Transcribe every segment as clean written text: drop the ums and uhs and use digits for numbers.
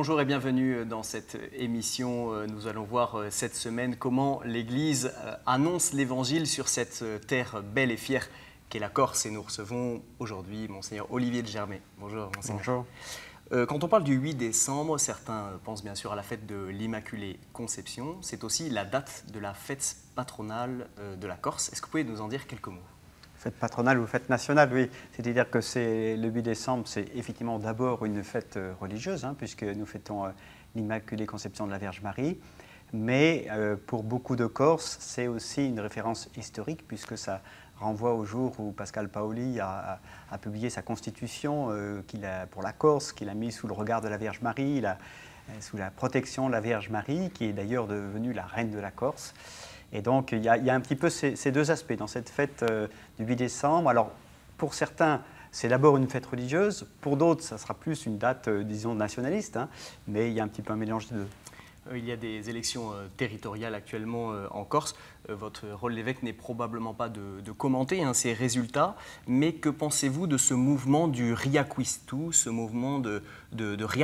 Bonjour et bienvenue dans cette émission. Nous allons voir cette semaine comment l'Église annonce l'Évangile sur cette terre belle et fière qu'est la Corse. Et nous recevons aujourd'hui Monseigneur Olivier de Germay. Bonjour Monseigneur. Bonjour. Quand on parle du 8 décembre, certains pensent bien sûr à la fête de l'Immaculée Conception. C'est aussi la date de la fête patronale de la Corse. Est-ce que vous pouvez nous en dire quelques mots ? Fête patronale ou fête nationale, oui. C'est-à-dire que le 8 décembre, c'est effectivement d'abord une fête religieuse, puisque nous fêtons l'Immaculée Conception de la Vierge Marie. Mais pour beaucoup de Corses, c'est aussi une référence historique, puisque ça renvoie au jour où Pascal Paoli a publié sa constitution pour la Corse, qu'il a mis sous le regard de la Vierge Marie, sous la protection de la Vierge Marie, qui est d'ailleurs devenue la reine de la Corse. Et donc, il y a un petit peu ces deux aspects dans cette fête du 8 décembre. Alors, pour certains, c'est d'abord une fête religieuse. Pour d'autres, ça sera plus une date, disons, nationaliste. Mais il y a un petit peu un mélange des deux. Il y a des élections territoriales actuellement en Corse. Votre rôle d'évêque n'est probablement pas de commenter ces résultats. Mais que pensez-vous de ce mouvement du Riaquistu, ce mouvement de réappropriation ?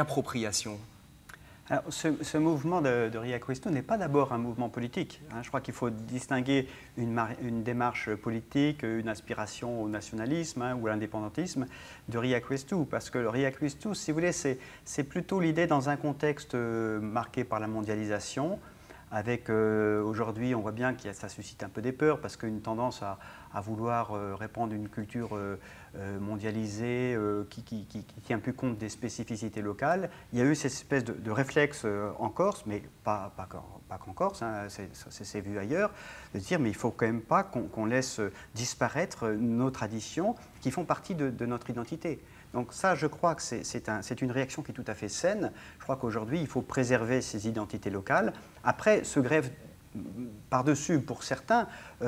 Alors, ce mouvement de Riaquistu n'est pas d'abord un mouvement politique. Je crois qu'il faut distinguer une démarche politique, une aspiration au nationalisme ou à l'indépendantisme de Riaquistu. Parce que le Riaquistu, si vous voulez, c'est plutôt l'idée dans un contexte marqué par la mondialisation. Avec aujourd'hui, on voit bien que ça suscite un peu des peurs parce qu'une tendance à vouloir répandre une culture mondialisée qui tient plus compte des spécificités locales. Il y a eu cette espèce de réflexe en Corse, mais pas qu'en Corse, c'est vu ailleurs, de dire mais il ne faut quand même pas qu'on laisse disparaître nos traditions qui font partie de notre identité. Donc ça, je crois que c'est une réaction qui est tout à fait saine. Je crois qu'aujourd'hui, il faut préserver ces identités locales. Après, se grève par-dessus, pour certains,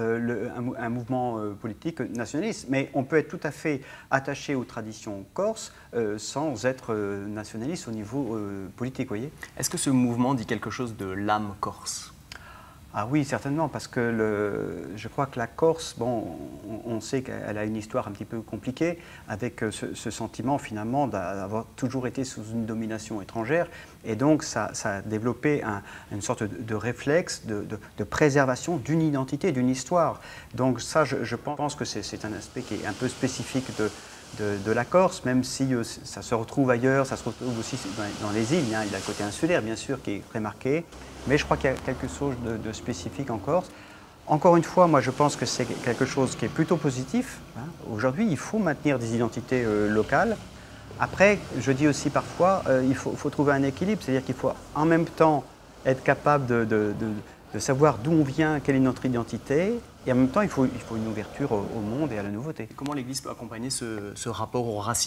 un mouvement politique nationaliste. Mais on peut être tout à fait attaché aux traditions corses sans être nationaliste au niveau politique, voyez. Est-ce que ce mouvement dit quelque chose de l'âme corse ? Ah oui, certainement, parce que je crois que la Corse, on sait qu'elle a une histoire un petit peu compliquée, avec ce sentiment finalement d'avoir toujours été sous une domination étrangère, et donc ça a développé une sorte de réflexe de préservation d'une identité, d'une histoire. Donc ça, je pense que c'est un aspect qui est un peu spécifique de la Corse, même si ça se retrouve ailleurs, ça se retrouve aussi dans les îles. Il y a le côté insulaire, bien sûr, qui est très marqué, mais je crois qu'il y a quelque chose de spécifique en Corse. Encore une fois, moi, je pense que c'est quelque chose qui est plutôt positif. Aujourd'hui, il faut maintenir des identités locales. Après, je dis aussi parfois, il faut trouver un équilibre, c'est-à-dire qu'il faut en même temps être capable de savoir d'où on vient, quelle est notre identité, et en même temps, il faut une ouverture au monde et à la nouveauté. Comment l'Église peut accompagner ce rapport aux racines ?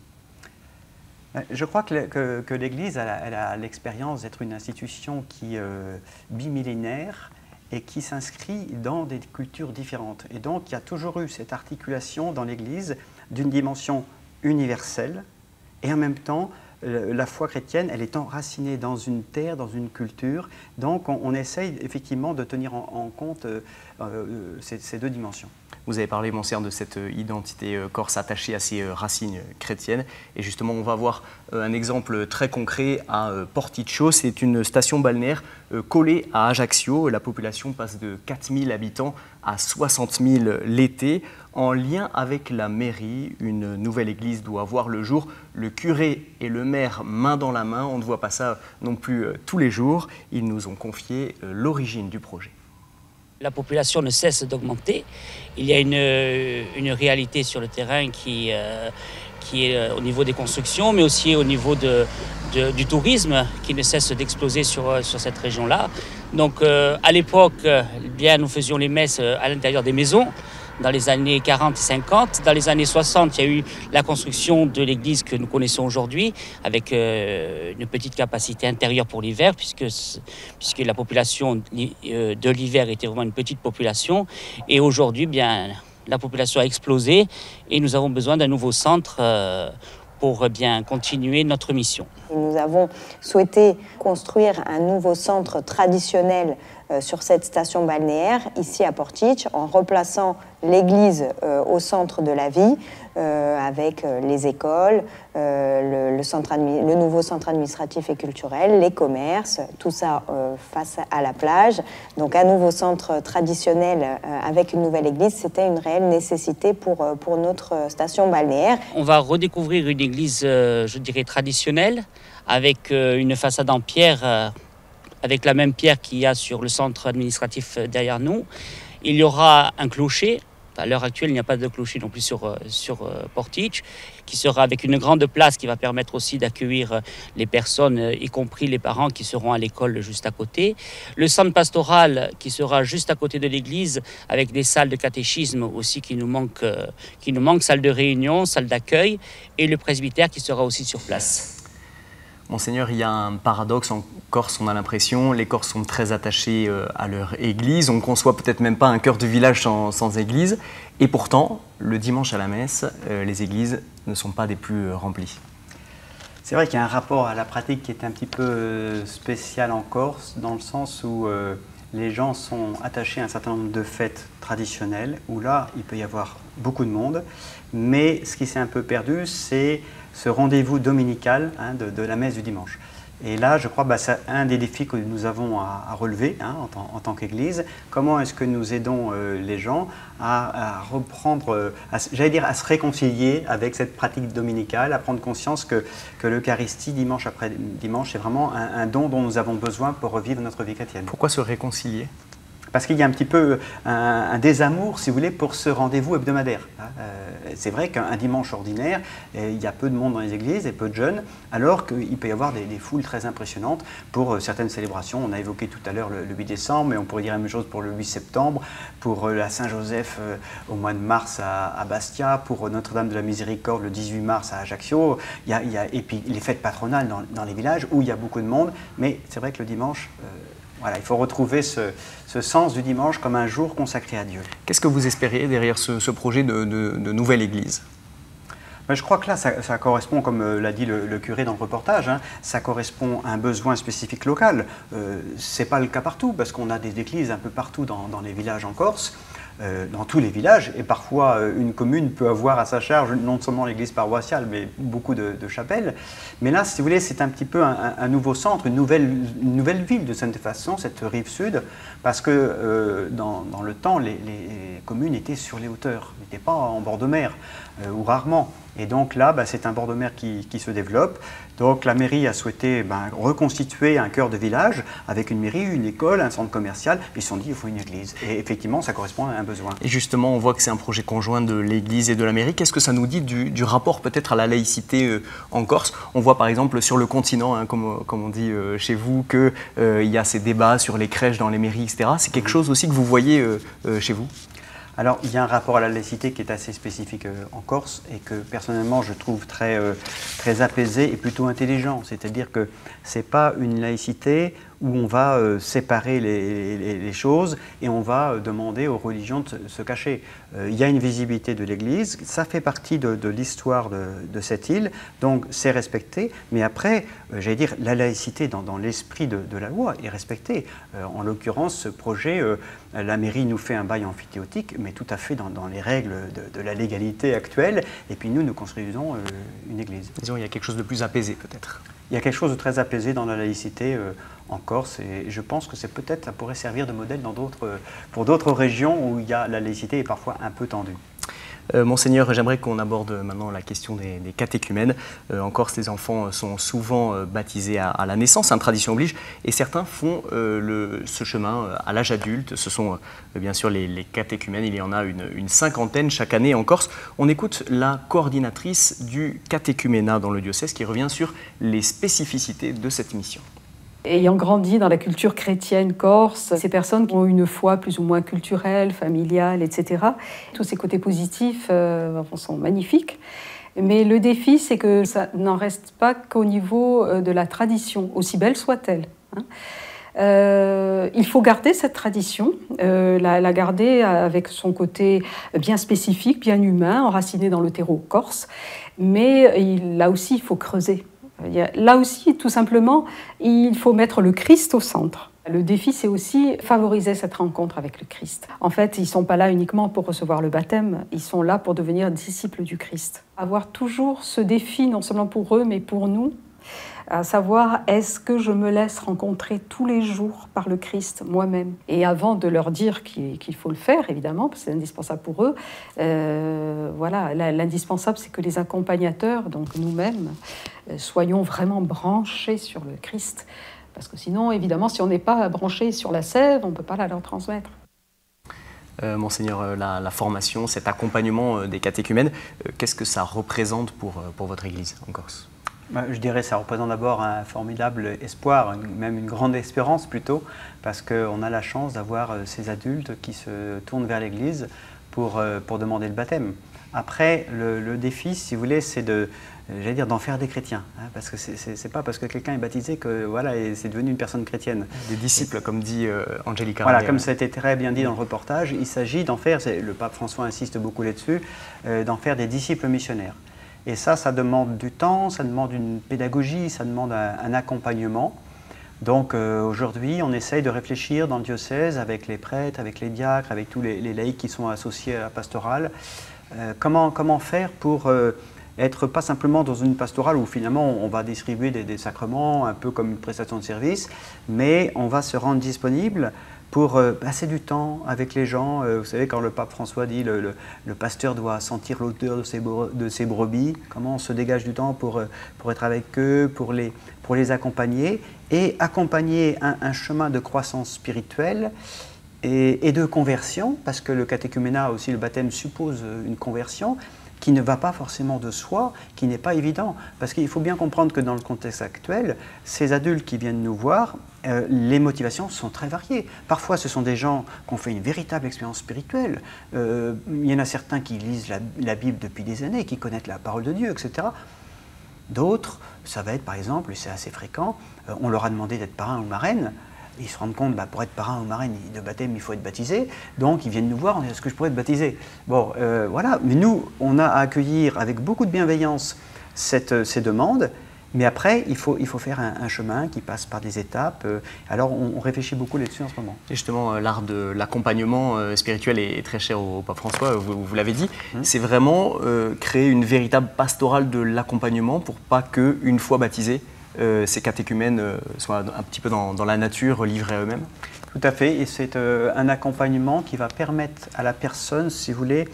Je crois que l'Église elle a l'expérience d'être une institution qui bimillénaire et qui s'inscrit dans des cultures différentes. Et donc, il y a toujours eu cette articulation dans l'Église d'une dimension universelle et en même temps, la foi chrétienne, elle est enracinée dans une terre, dans une culture. Donc, on essaye effectivement de tenir en compte ces deux dimensions. Vous avez parlé, Monseigneur, de cette identité corse attachée à ses racines chrétiennes. Et justement, on va voir un exemple très concret à Porticcio. C'est une station balnéaire collée à Ajaccio. La population passe de 4000 habitants à 60 000 l'été. En lien avec la mairie, une nouvelle église doit voir le jour. Le curé et le maire main dans la main. On ne voit pas ça non plus tous les jours. Ils nous ont confié l'origine du projet. La population ne cesse d'augmenter. Il y a une réalité sur le terrain qui est au niveau des constructions, mais aussi au niveau du tourisme qui ne cesse d'exploser sur cette région-là. Donc à l'époque, nous faisions les messes à l'intérieur des maisons. Dans les années 40 et 50. Dans les années 60, il y a eu la construction de l'église que nous connaissons aujourd'hui, avec une petite capacité intérieure pour l'hiver, puisque la population de l'hiver était vraiment une petite population. Et aujourd'hui, la population a explosé et nous avons besoin d'un nouveau centre pour continuer notre mission. Nous avons souhaité construire un nouveau centre traditionnel sur cette station balnéaire, ici à Porticcio, en replaçant l'église au centre de la vie, avec les écoles, le nouveau centre administratif et culturel, les commerces, tout ça face à la plage. Donc un nouveau centre traditionnel avec une nouvelle église, c'était une réelle nécessité pour notre station balnéaire. On va redécouvrir une église, je dirais, traditionnelle, avec une façade en pierre, avec la même pierre qu'il y a sur le centre administratif derrière nous. Il y aura un clocher. À l'heure actuelle, il n'y a pas de clocher non plus sur Portich, qui sera avec une grande place qui va permettre aussi d'accueillir les personnes, y compris les parents qui seront à l'école juste à côté. Le centre pastoral qui sera juste à côté de l'église, avec des salles de catéchisme aussi qui nous manquent, salle de réunion, salle d'accueil, et le presbytère qui sera aussi sur place. Monseigneur, il y a un paradoxe en Corse, on a l'impression, les Corses sont très attachés à leur église, on ne conçoit peut-être même pas un cœur de village sans église, et pourtant, le dimanche à la messe, les églises ne sont pas des plus remplies. C'est vrai qu'il y a un rapport à la pratique qui est un petit peu spécial en Corse, dans le sens où les gens sont attachés à un certain nombre de fêtes traditionnelles, où là, il peut y avoir beaucoup de monde, mais ce qui s'est un peu perdu, c'est ce rendez-vous dominical de la messe du dimanche. Et là, je crois que c'est un des défis que nous avons à relever en tant qu'Église. Comment est-ce que nous aidons les gens à reprendre, j'allais dire, à se réconcilier avec cette pratique dominicale, à prendre conscience que l'Eucharistie, dimanche après dimanche, c'est vraiment un don dont nous avons besoin pour revivre notre vie chrétienne. Pourquoi se réconcilier ? Parce qu'il y a un petit peu un désamour, si vous voulez, pour ce rendez-vous hebdomadaire. C'est vrai qu'un dimanche ordinaire, il y a peu de monde dans les églises et peu de jeunes, alors qu'il peut y avoir des foules très impressionnantes pour certaines célébrations. On a évoqué tout à l'heure le 8 décembre, mais on pourrait dire la même chose pour le 8 septembre, pour la Saint-Joseph au mois de mars à Bastia, pour Notre-Dame de la Miséricorde le 18 mars à Ajaccio, et puis les fêtes patronales dans les villages où il y a beaucoup de monde, mais c'est vrai que le dimanche... Voilà, il faut retrouver ce sens du dimanche comme un jour consacré à Dieu. Qu'est-ce que vous espériez derrière ce projet de nouvelle église ? Je crois que là, ça correspond, comme l'a dit le curé dans le reportage, ça correspond à un besoin spécifique local. Ce n'est pas le cas partout, parce qu'on a des églises un peu partout dans les villages en Corse. Dans tous les villages, et parfois une commune peut avoir à sa charge non seulement l'église paroissiale, mais beaucoup de chapelles. Mais là, si vous voulez, c'est un petit peu un nouveau centre, une nouvelle ville de cette façon, cette rive sud, parce que dans le temps, les communes étaient sur les hauteurs, n'étaient pas en bord de mer, ou rarement. Et donc là, c'est un bord de mer qui se développe. Donc la mairie a souhaité reconstituer un cœur de village avec une mairie, une école, un centre commercial. Ils se sont dit il faut une église. Et effectivement, ça correspond à un besoin. Et justement, on voit que c'est un projet conjoint de l'église et de la mairie. Qu'est-ce que ça nous dit du rapport peut-être à la laïcité en Corse ? On voit par exemple sur le continent, comme on dit chez vous, qu'il y a ces débats sur les crèches dans les mairies, etc. C'est quelque chose aussi que vous voyez chez vous ? Alors, il y a un rapport à la laïcité qui est assez spécifique en Corse et que personnellement je trouve très apaisé et plutôt intelligent. C'est-à-dire que ce n'est pas une laïcité où on va séparer les choses et on va demander aux religions de se cacher. Il y a une visibilité de l'Église, ça fait partie de l'histoire de cette île, donc c'est respecté. Mais après, j'allais dire, la laïcité dans l'esprit de la loi est respectée. En l'occurrence, ce projet, la mairie nous fait un bail amphithéotique, mais tout à fait dans les règles de la légalité actuelle. Et puis nous construisons une église. Disons, il y a quelque chose de plus apaisé peut-être. Il y a quelque chose de très apaisé dans la laïcité en Corse et je pense que ça pourrait servir de modèle pour d'autres régions où la laïcité est parfois un peu tendue. Monseigneur, j'aimerais qu'on aborde maintenant la question des catéchumènes. En Corse, les enfants sont souvent baptisés à la naissance, tradition oblige, et certains font ce chemin à l'âge adulte. Ce sont bien sûr les catéchumènes, il y en a une cinquantaine chaque année en Corse. On écoute la coordinatrice du catéchuménat dans le diocèse qui revient sur les spécificités de cette mission. Ayant grandi dans la culture chrétienne corse, ces personnes ont une foi plus ou moins culturelle, familiale, etc. Tous ces côtés positifs sont magnifiques. Mais le défi, c'est que ça n'en reste pas qu'au niveau de la tradition, aussi belle soit-elle. Il faut garder cette tradition, la garder avec son côté bien spécifique, bien humain, enraciné dans le terreau corse. Mais là aussi, il faut creuser. Là aussi, tout simplement, il faut mettre le Christ au centre. Le défi, c'est aussi favoriser cette rencontre avec le Christ. En fait, ils ne sont pas là uniquement pour recevoir le baptême, ils sont là pour devenir disciples du Christ. Avoir toujours ce défi, non seulement pour eux, mais pour nous, à savoir, est-ce que je me laisse rencontrer tous les jours par le Christ moi-même? Et avant de leur dire qu'il faut le faire, évidemment, parce que c'est indispensable pour eux, voilà, l'indispensable, c'est que les accompagnateurs, donc nous-mêmes, soyons vraiment branchés sur le Christ. Parce que sinon, évidemment, si on n'est pas branché sur la sève, on ne peut pas la leur transmettre. Monseigneur, la formation, cet accompagnement des catéchumènes, qu'est-ce que ça représente pour votre Église en Corse? Je dirais que ça représente d'abord un formidable espoir, même une grande espérance plutôt, parce qu'on a la chance d'avoir ces adultes qui se tournent vers l'Église pour demander le baptême. Après, le défi, si vous voulez, c'est d'en faire des chrétiens, hein, parce que c'est pas parce que quelqu'un est baptisé que voilà, c'est devenu une personne chrétienne. Des disciples, comme dit Angelica. Voilà, comme ça a été très bien dit dans le reportage, il s'agit d'en faire, le pape François insiste beaucoup là-dessus, d'en faire des disciples missionnaires. Et ça demande du temps, ça demande une pédagogie, ça demande un accompagnement. Donc aujourd'hui, on essaye de réfléchir dans le diocèse avec les prêtres, avec les diacres, avec tous les laïcs qui sont associés à la pastorale. Comment faire pour être pas simplement dans une pastorale où finalement on va distribuer des sacrements, un peu comme une prestation de service, mais on va se rendre disponible pour passer du temps avec les gens. Vous savez, quand le pape François dit le pasteur doit sentir l'odeur de ses brebis, comment on se dégage du temps pour être avec eux, pour les accompagner, et accompagner un chemin de croissance spirituelle et de conversion, parce que le catéchuménat aussi, le baptême suppose une conversion, qui ne va pas forcément de soi, qui n'est pas évident. Parce qu'il faut bien comprendre que dans le contexte actuel, ces adultes qui viennent nous voir, les motivations sont très variées. Parfois, ce sont des gens qui ont fait une véritable expérience spirituelle. Il y en a certains qui lisent la Bible depuis des années, qui connaissent la parole de Dieu, etc. D'autres, ça va être par exemple, et c'est assez fréquent, on leur a demandé d'être parrain ou marraine. Ils se rendent compte, pour être parrain ou marraine de baptême, il faut être baptisé. Donc, ils viennent nous voir, on dit, est-ce que je pourrais être baptisé? Bon, voilà. Mais nous, on a à accueillir avec beaucoup de bienveillance ces demandes. Mais après, il faut faire un chemin qui passe par des étapes. Alors, on réfléchit beaucoup là-dessus en ce moment. Et justement, l'art de l'accompagnement spirituel est très cher au pape François, vous l'avez dit. C'est vraiment créer une véritable pastorale de l'accompagnement pour pas qu'une fois baptisés, ces catéchumènes soient un petit peu dans la nature, livrés à eux-mêmes? Tout à fait, et c'est un accompagnement qui va permettre à la personne, si vous voulez,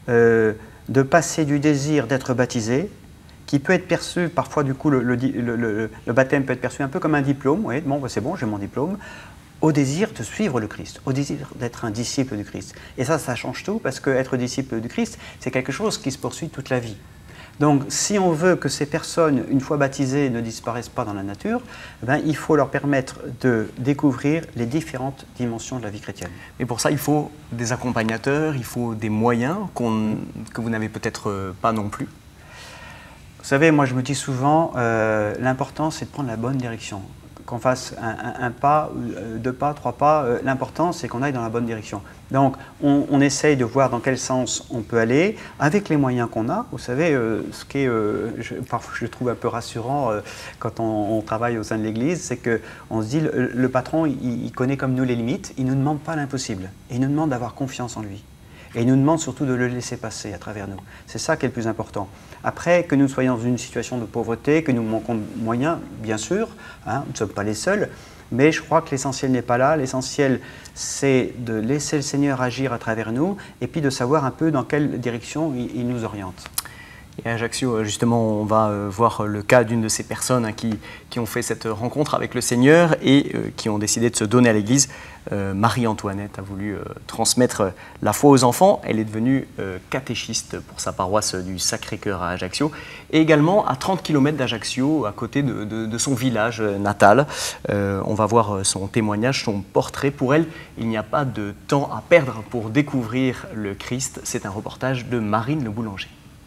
de passer du désir d'être baptisé, qui peut être perçu, parfois du coup le baptême peut être perçu un peu comme un diplôme, oui, bon, c'est bon, j'ai mon diplôme, au désir de suivre le Christ, au désir d'être un disciple du Christ. Et ça change tout, parce qu'être disciple du Christ, c'est quelque chose qui se poursuit toute la vie. Donc, si on veut que ces personnes, une fois baptisées, ne disparaissent pas dans la nature, il faut leur permettre de découvrir les différentes dimensions de la vie chrétienne. Et pour ça, il faut des accompagnateurs, il faut des moyens que vous n'avez peut-être pas non plus. Vous savez, moi je me dis souvent, l'important c'est de prendre la bonne direction. Qu'on fasse un pas, 2 pas, 3 pas, l'important c'est qu'on aille dans la bonne direction. Donc on essaye de voir dans quel sens on peut aller, avec les moyens qu'on a. Vous savez, ce qui est, parfois je trouve un peu rassurant quand on travaille au sein de l'Église, c'est qu'on se dit, le patron, il connaît comme nous les limites, il ne nous demande pas l'impossible, il nous demande d'avoir confiance en lui. Et il nous demande surtout de le laisser passer à travers nous. C'est ça qui est le plus important. Après, que nous soyons dans une situation de pauvreté, que nous manquons de moyens, bien sûr, hein, nous ne sommes pas les seuls, mais je crois que l'essentiel n'est pas là. L'essentiel, c'est de laisser le Seigneur agir à travers nous et puis de savoir un peu dans quelle direction il nous oriente. Et à Ajaccio, justement, on va voir le cas d'une de ces personnes qui ont fait cette rencontre avec le Seigneur et qui ont décidé de se donner à l'Église. Marie-Antoinette a voulu transmettre la foi aux enfants. Elle est devenue catéchiste pour sa paroisse du Sacré-Cœur à Ajaccio. Et également à 30 km d'Ajaccio, à côté de son village natal. On va voir son témoignage, son portrait. Pour elle, il n'y a pas de temps à perdre pour découvrir le Christ. C'est un reportage de Marine Le Boulanger.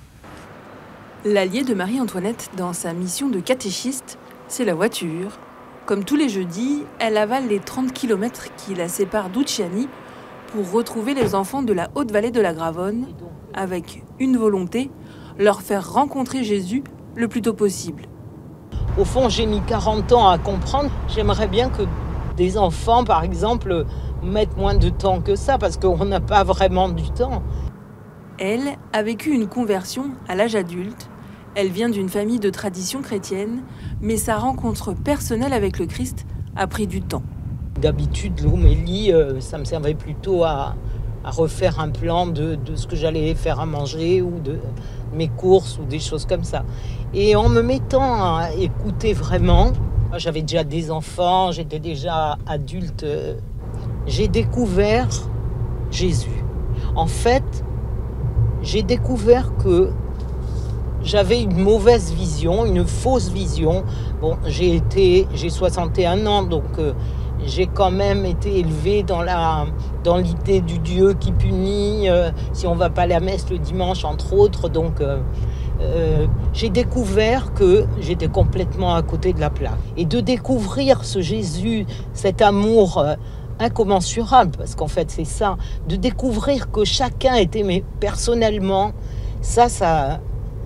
L'allié de Marie-Antoinette dans sa mission de catéchiste, c'est la voiture. Comme tous les jeudis, elle avale les 30 km qui la séparent d'Ucciani pour retrouver les enfants de la haute vallée de la Gravonne, avec une volonté, leur faire rencontrer Jésus le plus tôt possible. Au fond, j'ai mis 40 ans à comprendre. J'aimerais bien que des enfants, par exemple, mettent moins de temps que ça, parce qu'on n'a pas vraiment du temps. Elle a vécu une conversion à l'âge adulte. Elle vient d'une famille de tradition chrétienne, mais sa rencontre personnelle avec le Christ a pris du temps. D'habitude, l'homélie, ça me servait plutôt à refaire un plan de ce que j'allais faire à manger ou de mes courses ou des choses comme ça. Et en me mettant à écouter vraiment, j'avais déjà des enfants, j'étais déjà adulte, j'ai découvert Jésus. En fait, j'ai découvert que j'avais une mauvaise vision, une fausse vision. Bon, j'ai 61 ans, donc j'ai quand même été élevée dans l'idée du Dieu qui punit si on ne va pas à la messe le dimanche, entre autres. Donc, j'ai découvert que j'étais complètement à côté de la plaque. Et de découvrir ce Jésus, cet amour incommensurable, parce qu'en fait c'est ça, de découvrir que chacun est aimé personnellement, ça...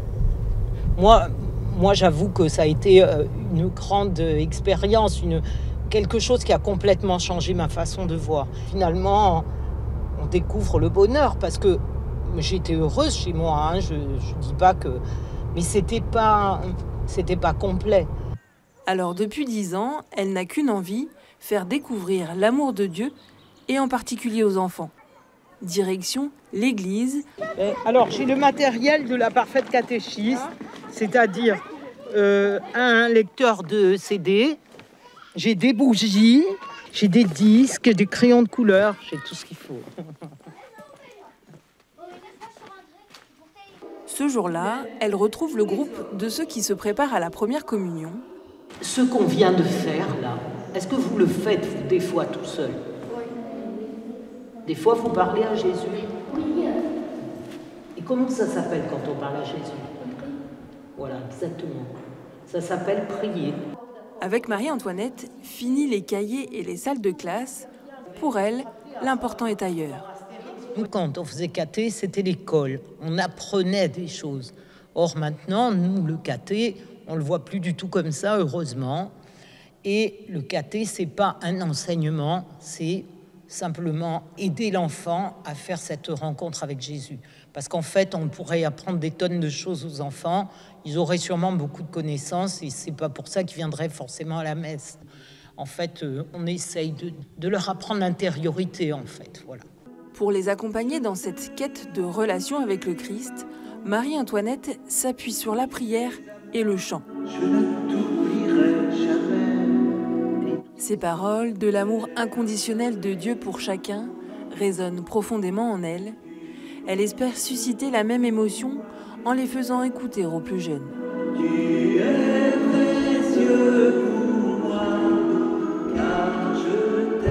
Moi, j'avoue que ça a été une grande expérience, quelque chose qui a complètement changé ma façon de voir. Finalement, on découvre le bonheur parce que j'étais heureuse chez moi. Hein, je dis pas que, mais c'était pas complet. Alors depuis 10 ans, elle n'a qu'une envie, faire découvrir l'amour de Dieu et en particulier aux enfants. Direction l'église. Alors j'ai le matériel de la parfaite catéchiste, c'est-à-dire un lecteur de CD, j'ai des bougies, j'ai des disques, des crayons de couleur, j'ai tout ce qu'il faut. Ce jour-là, elle retrouve le groupe de ceux qui se préparent à la première communion. Ce qu'on vient de faire là, est-ce que vous le faites vous, des fois tout seul? Oui. Des fois vous parlez à Jésus? Oui. Et comment ça s'appelle quand on parle à Jésus? Voilà, exactement. Ça s'appelle prier. Avec Marie-Antoinette, fini les cahiers et les salles de classe. Pour elle, l'important est ailleurs. Nous, quand on faisait caté, c'était l'école. On apprenait des choses. Or maintenant, nous, le caté, on le voit plus du tout comme ça, heureusement. Et le caté, c'est pas un enseignement, c'est simplement aider l'enfant à faire cette rencontre avec Jésus. Parce qu'en fait, on pourrait apprendre des tonnes de choses aux enfants. Ils auraient sûrement beaucoup de connaissances et c'est pas pour ça qu'ils viendraient forcément à la messe. En fait, on essaye de leur apprendre l'intériorité, en fait. Voilà. Pour les accompagner dans cette quête de relation avec le Christ, Marie-Antoinette s'appuie sur la prière et le chant. Je ne t'oublierai jamais. Ces paroles de l'amour inconditionnel de Dieu pour chacun résonnent profondément en elle. Elle espère susciter la même émotion en les faisant écouter aux plus jeunes. Tu es précieux pour moi, car je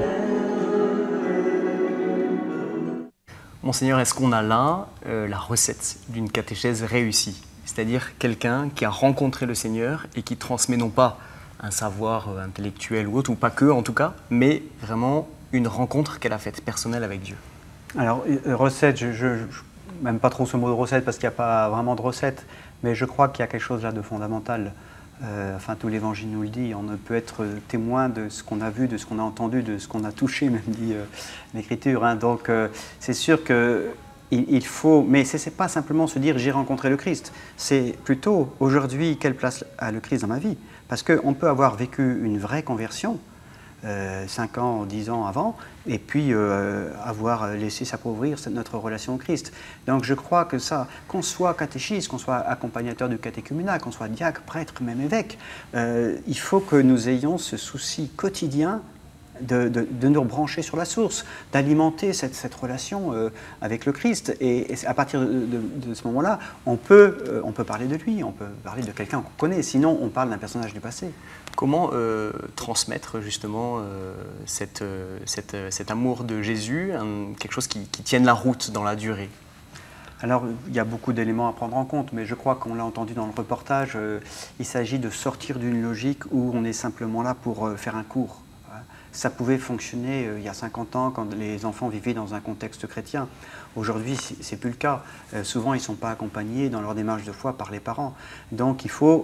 t'aime. Monseigneur, est-ce qu'on a là la recette d'une catéchèse réussie? C'est-à-dire quelqu'un qui a rencontré le Seigneur et qui transmet non pas un savoir intellectuel ou autre, ou pas que en tout cas, mais vraiment une rencontre qu'elle a faite personnelle avec Dieu. Alors, recette, je n'aime pas trop ce mot de recette parce qu'il n'y a pas vraiment de recette, mais je crois qu'il y a quelque chose là de fondamental. Enfin, tout l'Évangile nous le dit, on ne peut être témoin de ce qu'on a vu, de ce qu'on a entendu, de ce qu'on a touché, même dit l'Écriture. Hein. Donc, c'est sûr qu'il faut, mais ce n'est pas simplement se dire j'ai rencontré le Christ, c'est plutôt aujourd'hui quelle place a le Christ dans ma vie. Parce qu'on peut avoir vécu une vraie conversion, 5 ans, 10 ans avant, et puis avoir laissé s'appauvrir notre relation au Christ. Donc je crois que ça, qu'on soit catéchiste, qu'on soit accompagnateur du catéchuménat, qu'on soit diacre, prêtre, même évêque, il faut que nous ayons ce souci quotidien de nous rebrancher sur la source, d'alimenter cette relation avec le Christ. Et à partir de ce moment-là, on peut parler de lui, on peut parler de quelqu'un qu'on connaît, sinon on parle d'un personnage du passé. Comment transmettre justement cet amour de Jésus, quelque chose qui tienne la route dans la durée? Alors, il y a beaucoup d'éléments à prendre en compte, mais je crois qu'on l'a entendu dans le reportage, il s'agit de sortir d'une logique où on est simplement là pour faire un cours. Ça pouvait fonctionner il y a 50 ans quand les enfants vivaient dans un contexte chrétien. Aujourd'hui, ce n'est plus le cas. Souvent, ils ne sont pas accompagnés dans leur démarche de foi par les parents. Donc, il faut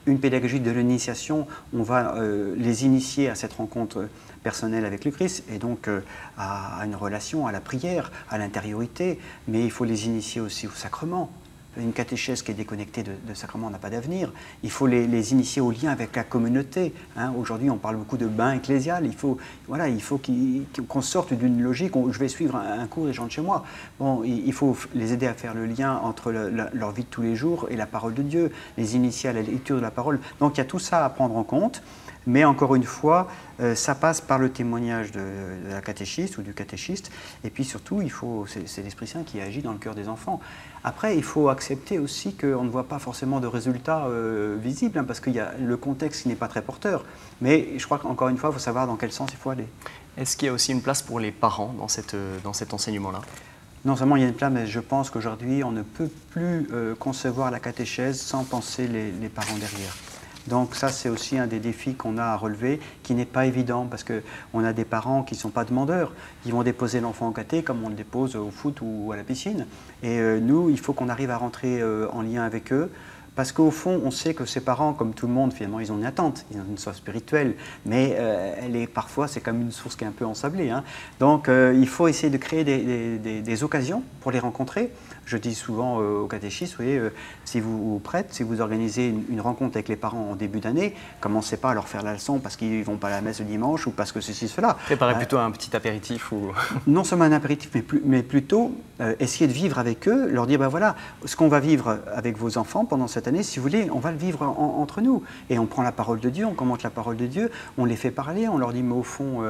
une pédagogie de l'initiation. On va les initier à cette rencontre personnelle avec le Christ et donc à une relation, à la prière, à l'intériorité. Mais il faut les initier aussi au sacrement. Une catéchèse qui est déconnectée de sacrement n'a pas d'avenir. Il faut les initier au lien avec la communauté. Hein. Aujourd'hui, on parle beaucoup de bain ecclésial. Il faut qu'on sorte d'une logique où je vais suivre un cours et je rentre chez moi. Bon, il faut les aider à faire le lien entre leur vie de tous les jours et la parole de Dieu, les initier à la lecture de la parole. Donc il y a tout ça à prendre en compte. Mais encore une fois, ça passe par le témoignage de la catéchiste ou du catéchiste. Et puis surtout, c'est l'Esprit Saint qui agit dans le cœur des enfants. Après, il faut accepter aussi qu'on ne voit pas forcément de résultats visibles, hein, parce qu'il y a le contexte qui n'est pas très porteur. Mais je crois qu'encore une fois, il faut savoir dans quel sens il faut aller. Est-ce qu'il y a aussi une place pour les parents dans cet enseignement-là? Non seulement il y a une place, mais je pense qu'aujourd'hui, on ne peut plus concevoir la catéchèse sans penser les parents derrière. Donc ça, c'est aussi un des défis qu'on a à relever, qui n'est pas évident, parce qu'on a des parents qui ne sont pas demandeurs. Ils vont déposer l'enfant au caté comme on le dépose au foot ou à la piscine. Et nous, il faut qu'on arrive à rentrer en lien avec eux, parce qu'au fond, on sait que ces parents, comme tout le monde, finalement, ils ont une attente, ils ont une soif spirituelle, mais parfois, c'est comme une source qui est un peu ensablée. Hein. Donc, il faut essayer de créer des occasions pour les rencontrer. Je dis souvent aux catéchistes, vous voyez, si vous prêtez, si vous organisez une rencontre avec les parents en début d'année, commencez pas à leur faire la leçon parce qu'ils ne vont pas à la messe le dimanche ou parce que ceci, cela. Préparez plutôt un petit apéritif ou... Non seulement un apéritif, mais plutôt essayer de vivre avec eux, leur dire, ben voilà, ce qu'on va vivre avec vos enfants pendant cette année, si vous voulez, on va le vivre entre nous. Et on prend la parole de Dieu, on commente la parole de Dieu, on les fait parler, on leur dit, mais au fond,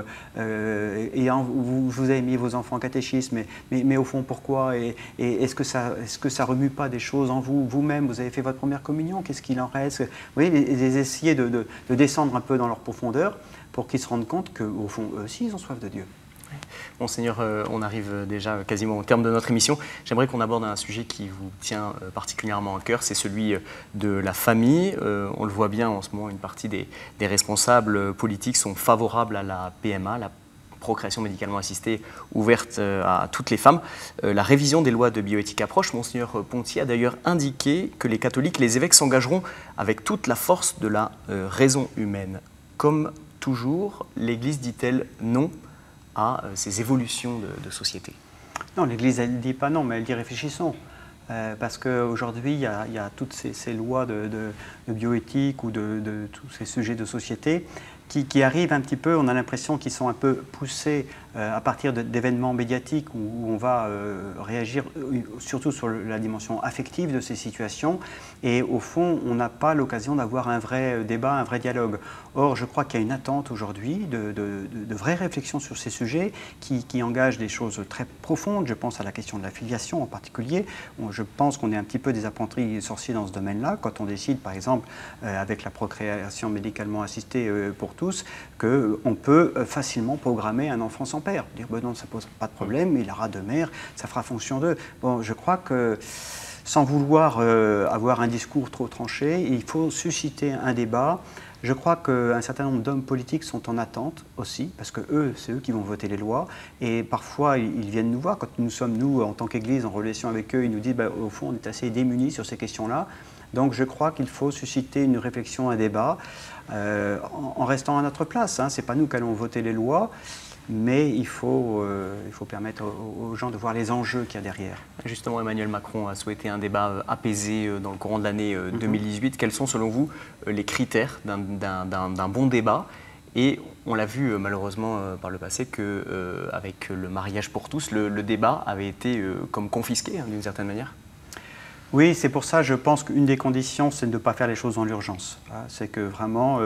vous avez mis vos enfants en catéchisme, mais au fond, pourquoi? Et est-ce que ça remue pas des choses en vous, vous-même? Vous avez fait votre première communion, qu'est-ce qu'il en reste? Vous voyez, essayer de descendre un peu dans leur profondeur pour qu'ils se rendent compte qu'au fond, eux aussi, ils ont soif de Dieu. Monseigneur, on arrive déjà quasiment au terme de notre émission. J'aimerais qu'on aborde un sujet qui vous tient particulièrement à cœur, c'est celui de la famille. On le voit bien en ce moment, une partie des responsables politiques sont favorables à la PMA, la procréation médicalement assistée ouverte à toutes les femmes. La révision des lois de bioéthique approche. Monseigneur Ponty a d'ailleurs indiqué que les catholiques, les évêques s'engageront avec toute la force de la raison humaine. Comme toujours, l'Église dit-elle non à ces évolutions de société? Non, l'Église, elle ne dit pas non, mais elle dit réfléchissons. Parce qu'aujourd'hui, il y a toutes ces lois de bioéthique ou de tous ces sujets de société qui arrivent un petit peu, on a l'impression qu'ils sont un peu poussés à partir d'événements médiatiques où on va réagir surtout sur la dimension affective de ces situations. Et au fond, on n'a pas l'occasion d'avoir un vrai débat, un vrai dialogue. Or, je crois qu'il y a une attente aujourd'hui de vraies réflexions sur ces sujets qui engagent des choses très profondes. Je pense à la question de la filiation en particulier. Je pense qu'on est un petit peu des apprentis sorciers dans ce domaine-là, quand on décide, par exemple, avec la procréation médicalement assistée pour tous, qu'on peut facilement programmer un enfant sans père. Dire, ben non, ça ne pose pas de problème, il aura deux mères, ça fera fonction d'eux. Bon, je crois que, sans vouloir avoir un discours trop tranché, il faut susciter un débat. Je crois qu'un certain nombre d'hommes politiques sont en attente aussi, parce que c'est eux qui vont voter les lois. Et parfois, ils viennent nous voir. Quand nous sommes, nous, en tant qu'Église, en relation avec eux, ils nous disent, ben, au fond, on est assez démunis sur ces questions-là. Donc je crois qu'il faut susciter une réflexion, un débat, en restant à notre place. Hein. Ce n'est pas nous qui allons voter les lois, mais il faut permettre aux gens de voir les enjeux qu'il y a derrière. Justement, Emmanuel Macron a souhaité un débat apaisé dans le courant de l'année 2018. Quels sont, selon vous, les critères d'un bon débat? Et on l'a vu malheureusement par le passé qu'avec le mariage pour tous, le débat avait été comme confisqué, hein, d'une certaine manière. Oui, c'est pour ça, je pense qu'une des conditions, c'est de ne pas faire les choses dans l'urgence. C'est que vraiment,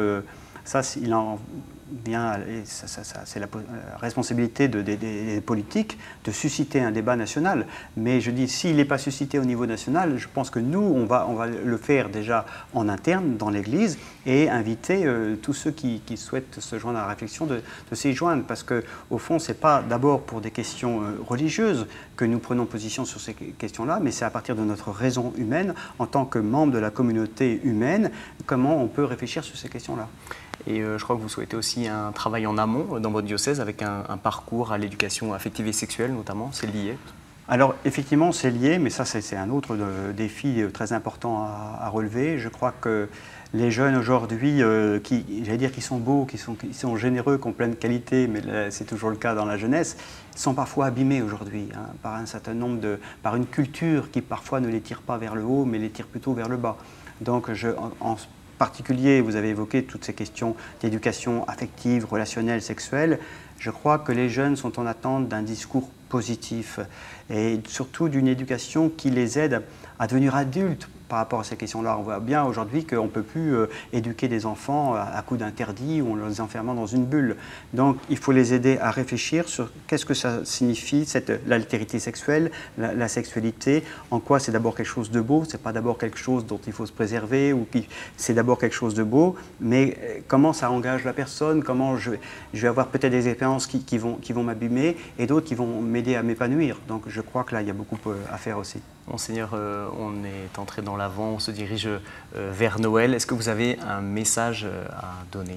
il en vient, c'est la responsabilité des politiques de susciter un débat national. Mais je dis, s'il n'est pas suscité au niveau national, je pense que nous, on va le faire déjà en interne, dans l'Église, et inviter tous ceux qui souhaitent se joindre à la réflexion de s'y joindre. Parce qu'au fond, ce n'est pas d'abord pour des questions religieuses que nous prenons position sur ces questions-là, mais c'est à partir de notre raison humaine, en tant que membre de la communauté humaine, comment on peut réfléchir sur ces questions-là. Et je crois que vous souhaitez aussi un travail en amont dans votre diocèse avec un parcours à l'éducation affective et sexuelle notamment, c'est lié? Alors effectivement c'est lié, mais ça c'est un autre défi très important à relever. Je crois que les jeunes aujourd'hui, j'allais dire qui sont beaux, qui sont généreux, qui ont plein de qualités, mais c'est toujours le cas dans la jeunesse, sont parfois abîmés aujourd'hui par un certain nombre par une culture qui parfois ne les tire pas vers le haut, mais les tire plutôt vers le bas. Donc en particulier, vous avez évoqué toutes ces questions d'éducation affective, relationnelle, sexuelle. Je crois que les jeunes sont en attente d'un discours positif et surtout d'une éducation qui les aide à devenir adultes par rapport à ces questions-là. On voit bien aujourd'hui qu'on ne peut plus éduquer des enfants à coups d'interdits ou en les enfermant dans une bulle. Donc il faut les aider à réfléchir sur qu'est-ce que ça signifie, l'altérité sexuelle, la sexualité, en quoi c'est d'abord quelque chose de beau, c'est pas d'abord quelque chose dont il faut se préserver, ou c'est d'abord quelque chose de beau, mais comment ça engage la personne, comment je vais avoir peut-être des expériences qui vont m'abîmer et d'autres qui vont m'aider à m'épanouir. Donc je crois que là, il y a beaucoup à faire aussi. Monseigneur, on est entré dans l'Avent, on se dirige vers Noël. Est-ce que vous avez un message à donner?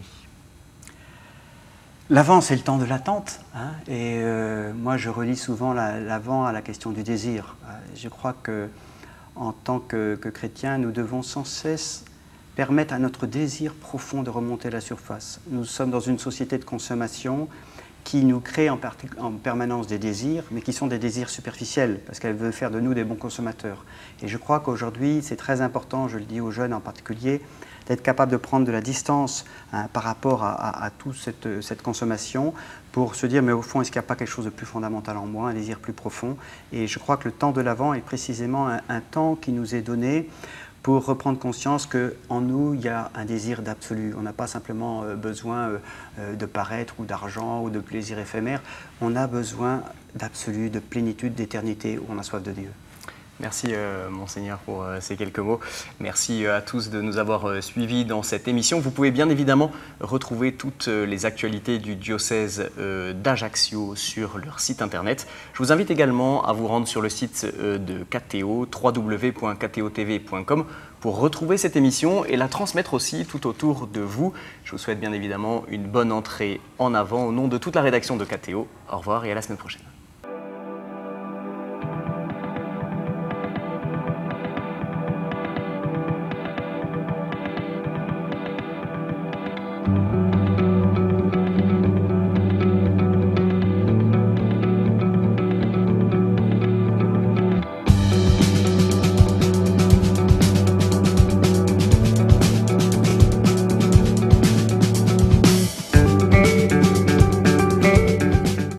L'Avent, c'est le temps de l'attente. Et moi, je relie souvent l'Avent à la question du désir. Je crois qu'en tant que chrétiens, nous devons sans cesse permettre à notre désir profond de remonter à la surface. Nous sommes dans une société de consommation qui nous crée en permanence des désirs, mais qui sont des désirs superficiels, parce qu'elle veut faire de nous des bons consommateurs. Et je crois qu'aujourd'hui, c'est très important, je le dis aux jeunes en particulier, d'être capable de prendre de la distance par rapport à toute cette consommation, pour se dire, mais au fond, est-ce qu'il n'y a pas quelque chose de plus fondamental en moi, un désir plus profond? Et je crois que le temps de l'Avent est précisément un temps qui nous est donné pour reprendre conscience qu'en nous, il y a un désir d'absolu. On n'a pas simplement besoin de paraître ou d'argent ou de plaisir éphémère. On a besoin d'absolu, de plénitude, d'éternité, où on a soif de Dieu. Merci Monseigneur pour ces quelques mots. Merci à tous de nous avoir suivis dans cette émission. Vous pouvez bien évidemment retrouver toutes les actualités du diocèse d'Ajaccio sur leur site internet. Je vous invite également à vous rendre sur le site de KTO, www.ktotv.com, pour retrouver cette émission et la transmettre aussi tout autour de vous. Je vous souhaite bien évidemment une bonne entrée en avant au nom de toute la rédaction de KTO. Au revoir et à la semaine prochaine.